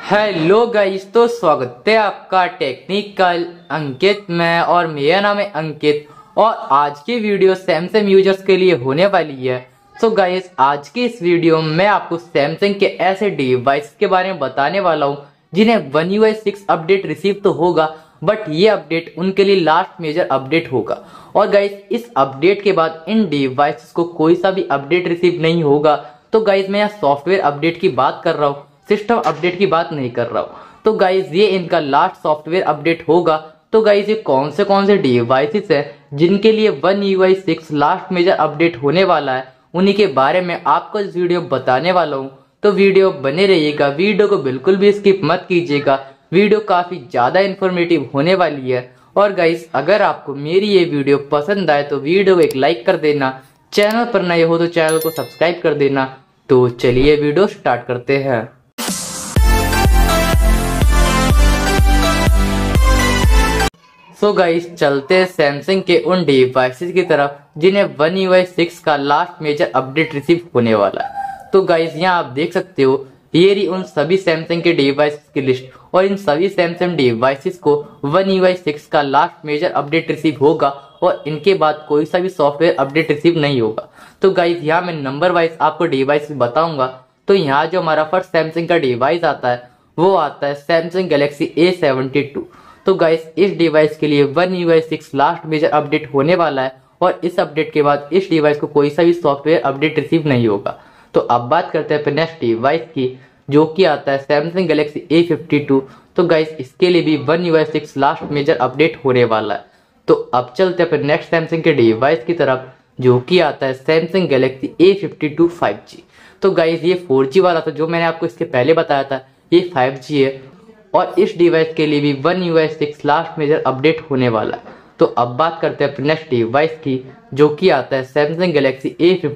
Hello guys, तो स्वागत है आपका टेक्निकल अंकित में। और मेरा नाम है अंकित और आज की वीडियो सैमसंग यूजर्स के लिए होने वाली है। तो गाइस, आज की इस वीडियो में मैं आपको सैमसंग के ऐसे डिवाइस के बारे में बताने वाला हूं जिन्हें One UI 6 अपडेट रिसीव तो होगा, बट ये अपडेट उनके लिए लास्ट मेजर अपडेट होगा। और गाइस, इस अपडेट के बाद इन डिवाइसेस को कोई सा भी अपडेट रिसीव नहीं होगा। तो गाइस, मैं यहाँ सॉफ्टवेयर अपडेट की बात कर रहा हूँ, सिस्टम अपडेट की बात नहीं कर रहा हूँ। तो गाइस, ये इनका लास्ट सॉफ्टवेयर अपडेट होगा। तो गाइस, ये कौन से डिवाइसेस हैं जिनके लिए One UI 6 last major update होने वाला है, उन्हीं के बारे में आपको इस वीडियो बताने वाला हूँ। तो वीडियो बने रहिएगा, वीडियो को बिल्कुल भी स्किप मत कीजिएगा। वीडियो काफी ज्यादा इंफॉर्मेटिव होने वाली है। और गाइस, अगर आपको मेरी ये वीडियो पसंद आए तो वीडियो को एक लाइक कर देना, चैनल पर नए हो तो चैनल को सब्सक्राइब कर देना। तो चलिए वीडियो स्टार्ट करते हैं। सो गाइस, चलते हैं सैमसंग के उन डिवाइसेस की तरफ जिन्हें One UI 6 का लास्ट मेजर अपडेट रिसीव होने वाला है। तो गाइस, यहाँ आप देख सकते हो, ये रही उन सभी सैमसंग के डिवाइसेस की लिस्ट। और इन सभी सैमसंग डिवाइसेस को One UI 6 का लास्ट मेजर अपडेट रिसीव होगा और इनके बाद कोई सा भी सॉफ्टवेयर अपडेट रिसीव नहीं होगा। तो गाइस, यहाँ मैं नंबर वाइज आपको डिवाइस बताऊंगा। तो यहाँ जो हमारा फर्स्ट सैमसंग का डिवाइस आता है वो आता है सैमसंग गैलेक्सी A72। तो गाइस, इस डिवाइस के लिए One UI 6 last major update होने वाला है और इस अपडेट के बाद इस डिवाइस को कोई सा भी सॉफ्टवेयर अपडेट रिसीव नहीं होगा। तो अब बात करते हैं नेक्स्ट डिवाइस की, जो कि आता है सैमसंग गैलेक्सी A52। तो गाइस, इसके लिए भी One UI 6 last major update होने वाला है। तो अब चलते हैं नेक्स्ट सैमसंग के डिवाइस की तरफ, जो कि आता है सैमसंग गैलेक्सी A52 5G। तो गाइस, ये 4G वाला था जो मैंने आपको इसके पहले बताया था, ये 5G है और इस डिवाइस के लिए भी One UI 6 last major update होने वाला है। तो अब बात करते हैं नेक्स्ट डिवाइस की, जो कि आता है सैमसंग गैलेक्सी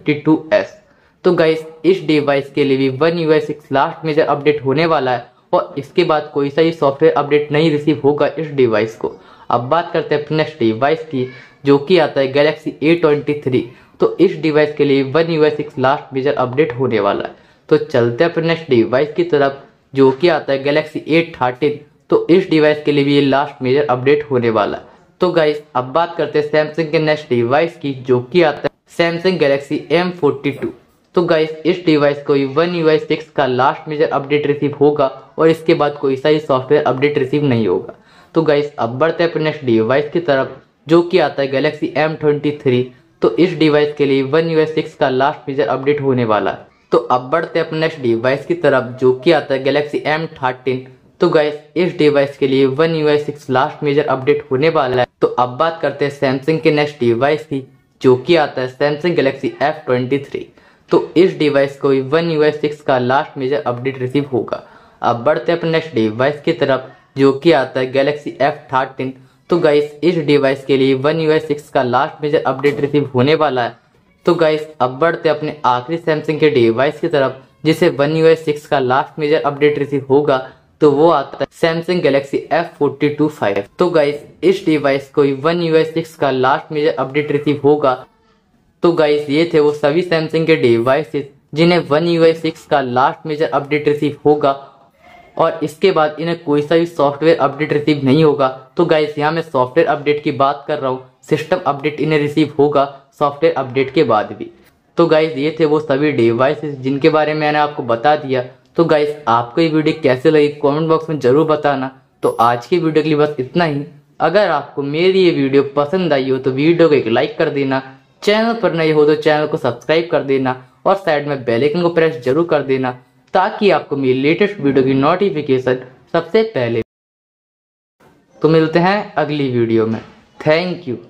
A52s। तो गाइस, इस डिवाइस के लिए भी One UI 6 last major update होने वाला है और इसके बाद कोई सा ही सॉफ्टवेयर अपडेट नहीं रिसीव होगा इस डिवाइस को। अब बात करते हैं नेक्स्ट डिवाइस की, जो कि आता है गैलेक्सी A23। तो इस डिवाइस के लिए One UI 6 last major update होने वाला है। तो चलते हैं नेक्स्ट डिवाइस की तरफ, जो कि आता है गैलेक्सी A13। तो इस डिवाइस के लिए भी ये लास्ट मेजर अपडेट होने वाला है। तो गाइस, अब बात करते हैं सैमसंग के नेक्स्ट डिवाइस की, जो कि आता है सैमसंग गैलेक्सी M42। तो गाइस, इस डिवाइस को One UI 6 का लास्ट मेजर अपडेट रिसीव होगा और इसके बाद कोई सा ही सॉफ्टवेयर अपडेट रिसीव नहीं होगा। तो गाइस, अब बढ़ते हैं नेक्स्ट डिवाइस की तरफ, जो कि आता है गैलेक्सी M23। तो इस डिवाइस के लिए One UI 6 का लास्ट मेजर अपडेट होने वाला है। तो अब बढ़ते हैं अपने नेक्स्ट डिवाइस की तरफ, जो कि आता है गैलेक्सी M13। तो गाइस, इस डिवाइस के लिए One UI 6 last major update होने वाला है। तो अब बात करते हैं सैमसंग के नेक्स्ट डिवाइस की, जो कि आता है सैमसंग गैलेक्सी F23। तो इस डिवाइस को One UI 6 का लास्ट मेजर अपडेट रिसीव होगा। अब बढ़ते हैं अपने नेक्स्ट डिवाइस की तरफ, जो कि आता है गैलेक्सी F13। तो गाइस, इस डिवाइस के लिए One UI 6 का लास्ट मेजर अपडेट रिसीव होने वाला है। तो गाइस, अब बढ़ते अपने आखिरी सैमसंग के डिवाइस की तरफ, जिसे One UI 6 का लास्ट मेजर अपडेट रिसीव होगा। तो वो आता है सैमसंग गैलेक्सी F42 5। तो गाइस, इस डिवाइस को One UI 6 का लास्ट मेजर अपडेट रिसीव होगा। तो गाइस, ये थे वो सभी सैमसंग के डिवाइसेस जिन्हें One UI 6 का लास्ट मेजर अपडेट रिसीव होगा और इसके बाद इन्हें कोई सा भी सॉफ्टवेयर अपडेट रिसीव नहीं होगा। तो गाइस, यहाँ मैं सॉफ्टवेयर अपडेट की बात कर रहा हूँ, सिस्टम अपडेट इन्हें रिसीव होगा सॉफ्टवेयर अपडेट के बाद भी। तो गाइस, ये थे वो सभी डिवाइसेस जिनके बारे में मैंने आपको बता दिया। तो गाइस, आपको ये वीडियो कैसे लगी कमेंट बॉक्स में जरूर बताना। तो आज की वीडियो के लिए बस इतना ही। अगर आपको मेरी ये वीडियो पसंद आई हो तो वीडियो को एक लाइक कर देना, चैनल पर नए हो तो चैनल को सब्सक्राइब कर देना और साइड में बेल आइकन को प्रेस जरूर कर देना, ताकि आपको मेरी लेटेस्ट वीडियो की नोटिफिकेशन सबसे पहले। तो मिलते हैं अगली वीडियो में। Thank you.